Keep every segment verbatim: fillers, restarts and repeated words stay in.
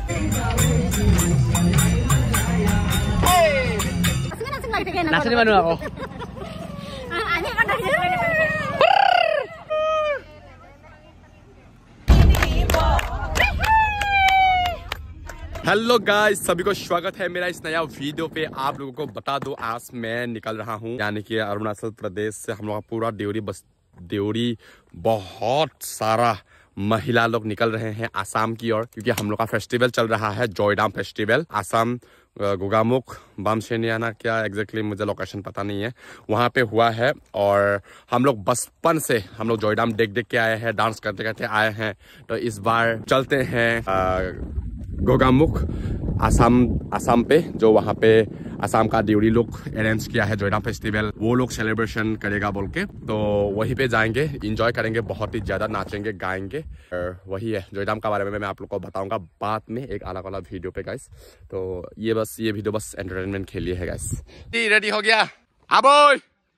নাচনি মানুহ আকৌ hello guys, सभी को स्वागत है मेरा इस नया वीडियो पे। आप लोगों को बता दो, आज मैं निकल रहा हूँ यानी कि अरुणाचल प्रदेश से। हम लोग का पूरा देवरी बस देवरी बहुत सारा महिला लोग निकल रहे हैं आसाम की ओर, क्योंकि हम लोग का फेस्टिवल चल रहा है, जॉयडाम फेस्टिवल। आसाम गोगामुख बामसेनियाना, क्या एग्जैक्टली मुझे लोकेशन पता नहीं है, वहाँ पे हुआ है। और हम लोग बचपन से हम लोग जॉयडाम देख देख के आए हैं, डांस करते करते आए हैं। तो इस बार चलते हैं आ, गोगामुख आसाम आसाम पे, जो वहाँ पे आसाम का देवरी लोग अरेंज किया है जॉयडाम फेस्टिवल, वो लोग सेलिब्रेशन करेगा बोल के। तो वहीं पे जाएंगे, एंजॉय करेंगे, बहुत ही ज्यादा नाचेंगे गाएंगे। और वही है जॉयडाम का बारे में मैं आप लोग को बताऊंगा बाद में एक अलग अलग वीडियो पे गाइस। तो ये बस ये वीडियो बस एंटरटेनमेंट के लिए है गाइस। रेडी हो गया अबोय?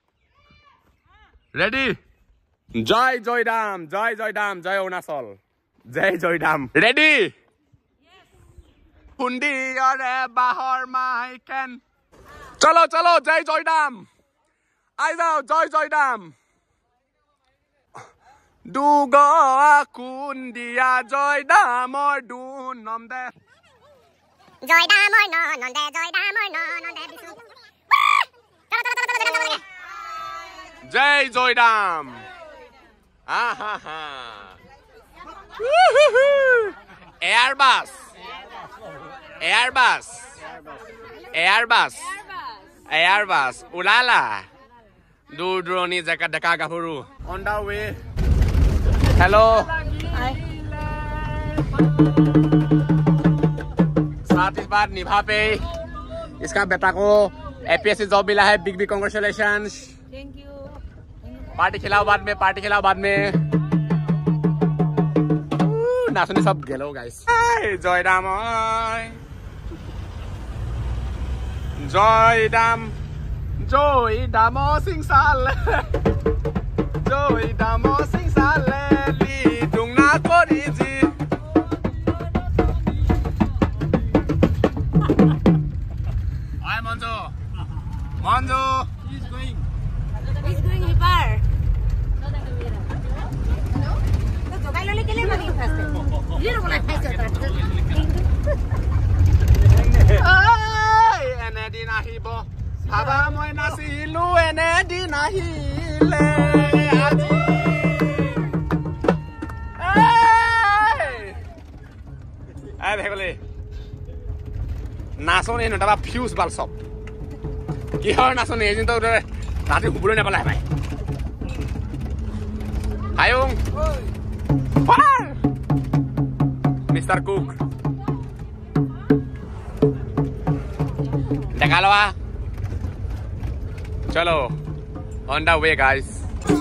रेडी? जय जॉयडाम, जय जॉयडाम, जय अरुणाचल, जय जॉयडाम। रेडी? हुंडी और बाहर माइकन, चलो चलो, जय जॉयडाम, आई जाओ, जय जॉयडाम। दुगो कुंडिया जॉयडाम और डून नम दे, जॉयडाम और न नम दे, जॉयडाम और न नम दे, चलो चलो चलो चलो चलो, जय जॉयडाम। आहा हा, एयरबस एयरबस एयरबस एयरबस उलाला, दूर दूरनी जगह डेका गाभरू ऑन द वे। हेलो, साथ इस बार निभा पे इसका बेटा को एपीएससी जॉब मिला है, big big congratulations. Thank you. Party खिलाओ बाद में, पार्टी खिलाओ बाद में। नाचने सब गेलो गाइस। जॉयडाम जॉयडाम जॉयडाम सिंगसाल, जॉयडाम सिंगसाल ली दुंगना कोरिजी। Hi Manju, Manju he's going he's going Hipar. तो जोगाई लोले के लिए मनी फंसते ये बोला है एने दिन আহিबो भाबा মই नाचिलु, एने दिन আহিले আজি। आइ भेगले नाचने नटाबा फ्यूज बाल सब কি হয় নাচনে এদিন তো রাতে হুবলে না পালা ভাই। আয়ং मिस्टर कुक देखा लो, चलो ऑन द वे गाइस।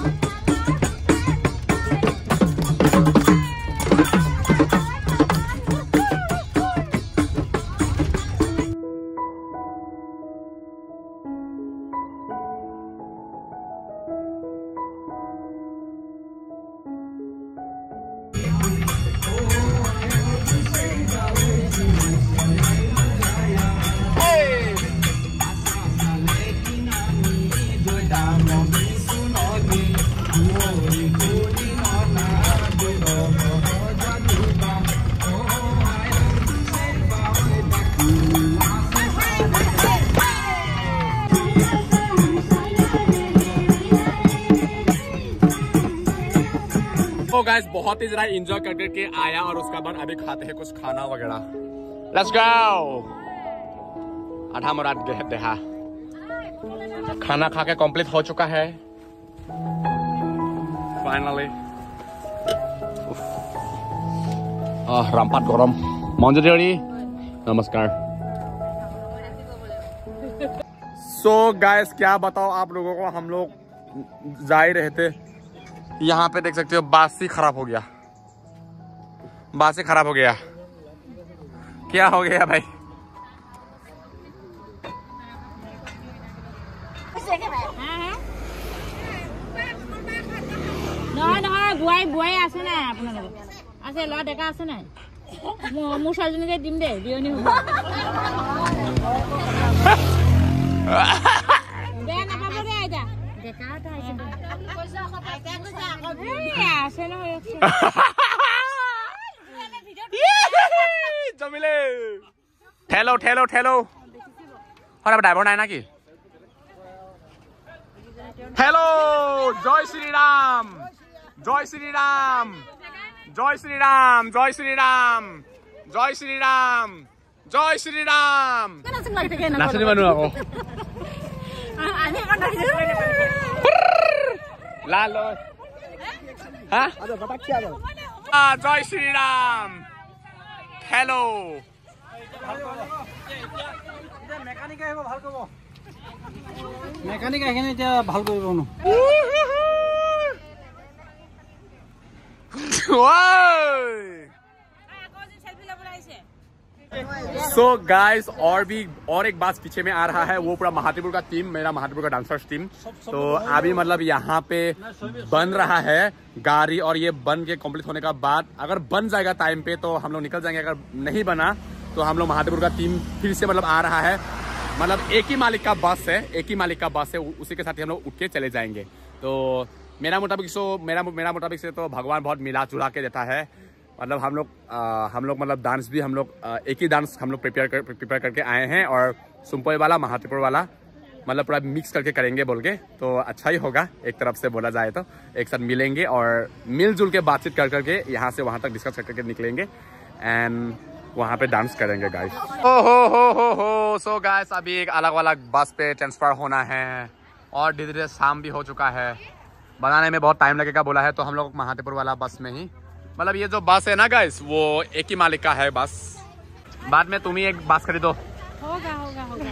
तो गाइस बहुत ही जरा एंजॉय करके आया और उसके बाद अभी खाते हैं कुछ खाना वगैरह। Let's go. आधा मुराद देहा खाना खा के कंप्लीट हो चुका है फाइनली। रामपाट गरम मंजू देवरी नमस्कार। सो गाइस क्या बताओ आप लोगों को, हम लोग जा ही रहे थे, यहाँ पे देख सकते हो बासी खराब हो गया, बासी खराब हो गया। क्या हो गया भाई? নহয় নহয় বুৱাই বুৱাই আছে নাই আপোনালোকৰ? আছে ল'ৰা ডেকা আছে নাই? মোৰ ছোৱালীজনীকে দিম দে বিয়নি হ'ব বেয়া নাপাব দে আইতা ডেকা এটা আহিছে পইচা আইতা কৈছে আকৌ আছে ন জমিলে ঠেলো ঠেলো ঠেলো হয় ড্ৰাইভাৰ নাই নাকি হেল্ল' জয় শ্ৰীৰাম জয় শ্ৰীৰাম জয় শ্ৰীৰাম জয় শ্ৰীৰাম জয় শ্ৰীৰাম জয় শ্ৰীৰাম নাচনি মানুহ আকৌ লাল হা জয় শ্ৰীৰাম হেল্ল' মেকানিক আহিব ভাল কৰিব মেকানিক আহিনে এতিয়া ভাল কৰিব ন सो गाइस और भी और एक बात पीछे में आ रहा है वो पूरा महादेवपुर का टीम मेरा महादेवपुर का डांसर्स टीम तो अभी मतलब यहाँ पे बन रहा है गाड़ी और ये बन के कंप्लीट होने का बाद अगर बन जाएगा टाइम पे तो हम लोग निकल जाएंगे अगर नहीं बना तो हम लोग महादेवपुर का टीम फिर से मतलब आ रहा है मतलब एक ही मालिक का बस है एक ही मालिक का बस है उसी के साथ ही हम लोग उठ के चले जाएंगे तो मेरा मुताबिक सो मेरा मेरा मुताबिक से तो भगवान बहुत मिला जुला के देता है मतलब हम लोग हम लोग मतलब डांस भी हम लोग एक ही डांस हम लोग प्रिपेयर कर प्रिपेयर करके आए हैं और सुम्पोई वाला महादेवपुर वाला मतलब पूरा मिक्स करके करेंगे बोल के तो अच्छा ही होगा एक तरफ से बोला जाए तो एक साथ मिलेंगे और मिलजुल के बातचीत कर करके यहाँ से वहाँ तक डिस्कस कर करके निकलेंगे एंड वहाँ पे डांस करेंगे गाइस ओ हो हो हो हो सो गाइस अभी एक अलग अलग बस पे ट्रांसफर होना है और धीरे धीरे शाम भी हो चुका है बनाने में बहुत टाइम लगेगा बोला है तो हम लोग महादेवपुर वाला बस में ही मतलब ये जो बस है ना गाइस वो एक ही मालिक का है बस बाद में तुम ही एक बस खरीदो होगा होगा होगा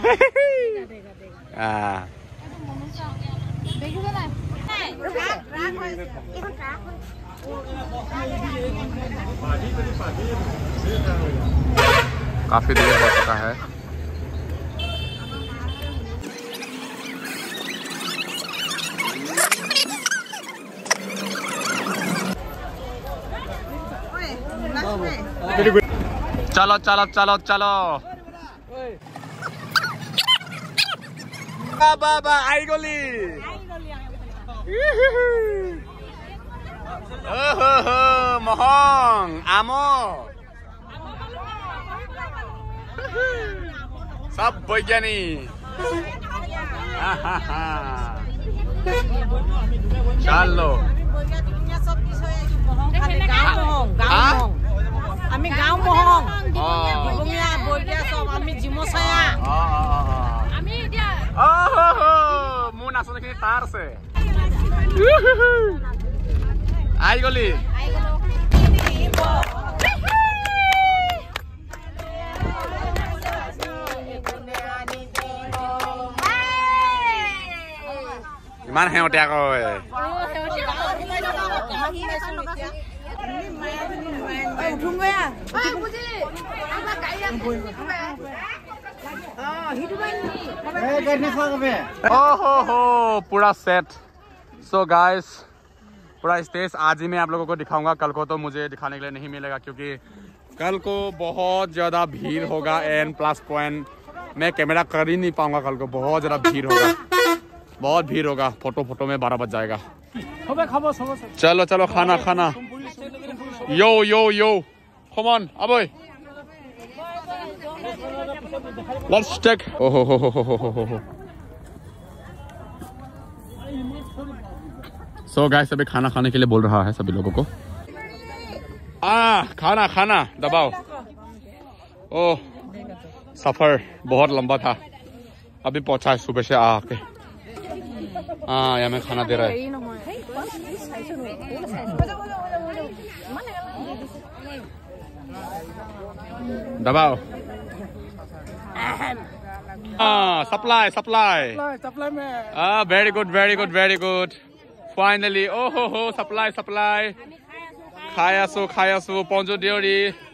काफी देर हो चुका है चलो चलो चलो चलो बाबा आई गोली महंग आमो सब वैज्ञानिक चलो আমি গাঁও মহং বঙিয়া বইয়া সব আমি জিমছয়া আমি এতিয়া মোৰ নাচনিখিনি তাৰ আছে আই গলি ইমান হেঁতিয়া কয় ओहो हो पूरा सेट सो गाइस पूरा स्टेज आज ही मैं आप लोगों को दिखाऊंगा कल को तो मुझे दिखाने के लिए नहीं मिलेगा क्योंकि कल को बहुत ज़्यादा भीड़ होगा एन प्लस पॉइंट मैं कैमरा कर ही नहीं पाऊंगा कल को बहुत ज़्यादा भीड़ होगा बहुत भीड़ होगा फोटो फोटो में बारह बज जाएगा चलो चलो खाना खाना yo yo yo come on अब लेट्स टेक ओहो हो हो हो हो हो सो गाइस अभी खाना खाने के लिए बोल रहा है सभी लोगों को आ खाना खाना दबाओ ओह सफर बहुत लंबा था अभी पहुंचा है सुबह से आके हाँ यहाँ में खाना दे रहा है दबाओ हाँ सप्लाई सप्लाई सप्लाई में हाँ very good very good very good finally ओ हो हो सप्लाई सप्लाई खाया सो खाया सो पहुंचो देवरी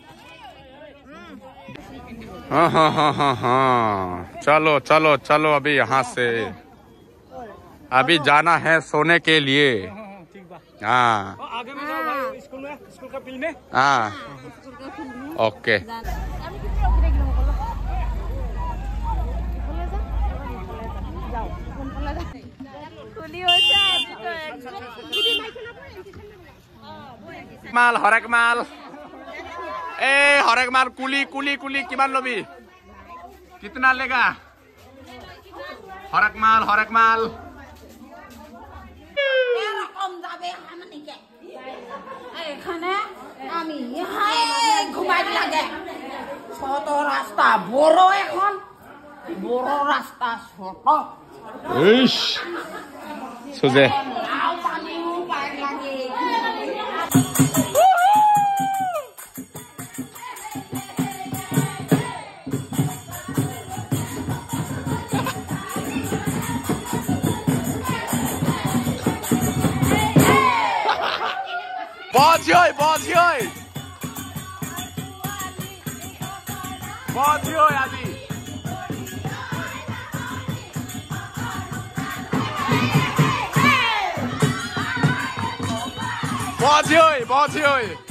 हाँ हाँ हाँ हाँ हाँ चलो चलो चलो अभी यहाँ से अभी जाना है सोने के लिए हाँ आगे में जाओ भाई स्कूल में स्कूल का फील्ड में हाँ ओके মাল হরেক মাল ए हरेक माल कुली कुली कुली किमान लबी कितना लेगा हरेक माल हरेक माल এরকম যাবে হামনিকে এখানে আমি হাই ঘুমাই লাগে ছোট রাস্তা বড় এখন বড় রাস্তা ছোট ইস সোজে নাও পানিও পাই লাগে Bozioy, bozioy. Bozioy Adi. Bozioy, bozioy.